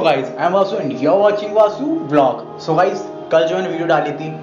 Guys I am Vasu and you are watching Vasu vlog. So guys कल जो मैंने video डाली थी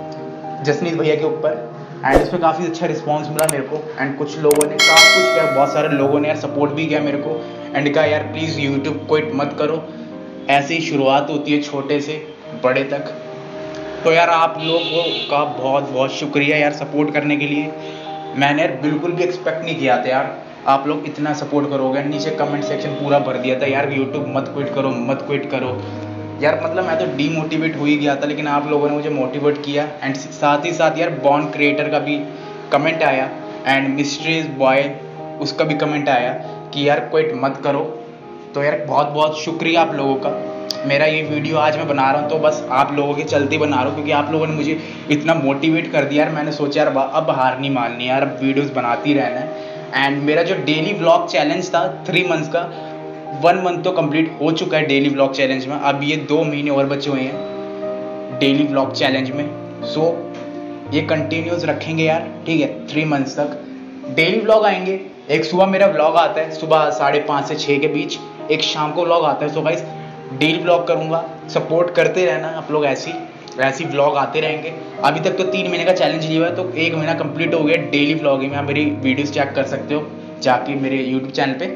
जसनीत भैया के ऊपर एंड इसमें काफ़ी अच्छा रिस्पांस मिला मेरे को एंड कुछ लोगों ने काफ़ी कुछ किया, बहुत सारे लोगों ने यार सपोर्ट भी किया मेरे को एंड कहा यार प्लीज़ यूट्यूब क्विट मत करो, ऐसे ही शुरुआत होती है छोटे से बड़े तक। तो यार आप लोगों का बहुत बहुत शुक्रिया यार सपोर्ट करने के लिए। मैंने यार बिल्कुल भी एक्सपेक्ट नहीं किया था यार आप लोग इतना सपोर्ट करोगे। नीचे कमेंट सेक्शन पूरा भर दिया था यार यूट्यूब मत क्विट करो मत क्विट करो। यार मतलब मैं तो डीमोटिवेट हो ही गया था, लेकिन आप लोगों ने मुझे मोटिवेट किया एंड साथ ही साथ यार बॉर्न क्रिएटर का भी कमेंट आया एंड मिस्ट्रीज बॉय उसका भी कमेंट आया कि यार क्विट मत करो। तो यार बहुत बहुत शुक्रिया आप लोगों का। मेरा ये वीडियो आज मैं बना रहा हूँ तो बस आप लोगों के चलते बना रहा हूँ, क्योंकि आप लोगों ने मुझे इतना मोटिवेट कर दिया यार। मैंने सोचा यार अब हार नहीं माननी यार, अब वीडियोस बनाती रहना है। एंड मेरा जो डेली व्लॉग चैलेंज था 3 मंथ्स का, 1 मंथ तो कंप्लीट हो चुका है डेली व्लॉग चैलेंज में। अब ये 2 महीने और बचे हुए हैं डेली व्लॉग चैलेंज में। सो ये कंटिन्यूस रखेंगे यार, ठीक है। 3 मंथ्स तक डेली व्लॉग आएंगे। एक सुबह मेरा व्लॉग आता है सुबह 5:30 से 6 के बीच, एक शाम को व्लॉग आता है। सो गाइस डेली व्लॉग करूँगा, सपोर्ट करते रहना आप लोग। ऐसी व्लॉग आते रहेंगे। अभी तक तो 3 महीने का चैलेंज लिया हुआ है, तो 1 महीना कंप्लीट हो गया डेली व्लॉगिंग में। आप मेरी वीडियोस चेक कर सकते हो जाके मेरे यूट्यूब चैनल पे।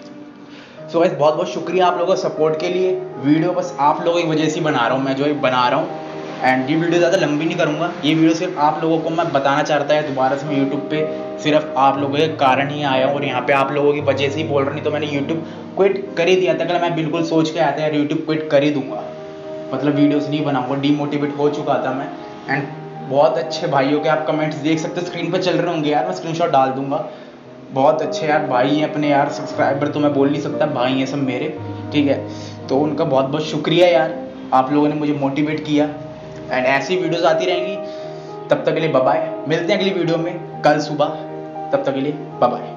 सो गाइस बहुत बहुत शुक्रिया आप लोगों का सपोर्ट के लिए। वीडियो बस आप लोगों की वजह से बना रहा हूँ, मैं जो बना रहा हूँ। एंड ये वीडियो ज़्यादा लंबी नहीं करूँगा, ये वीडियो सिर्फ आप लोगों को मैं बताना चाहता है दोबारा से। मैं यूट्यूब पे सिर्फ आप लोगों के कारण ही आया हूँ और यहाँ पे आप लोगों की वजह से ही बोल रहा, नहीं तो मैंने यूट्यूब क्विट कर ही दिया था। कल मैं बिल्कुल सोच के आया था यार यूट्यूब क्विट कर ही दूंगा, मतलब वीडियोस नहीं बनाऊंगा, डीमोटिवेट हो चुका था मैं। एंड बहुत अच्छे भाइयों के आप कमेंट्स देख सकते हो, स्क्रीन पर चल रहे होंगे यार, मैं स्क्रीनशॉट डाल दूंगा। बहुत अच्छे यार भाई हैं अपने यार, सब्सक्राइबर तो मैं बोल नहीं सकता, भाई हैं सब मेरे, ठीक है। तो उनका बहुत बहुत शुक्रिया यार, आप लोगों ने मुझे मोटिवेट किया एंड ऐसी वीडियोस आती रहेंगी। तब तक के लिए बाय बाय, मिलते हैं अगली वीडियो में कल सुबह। तब तक के लिए बाय बाय।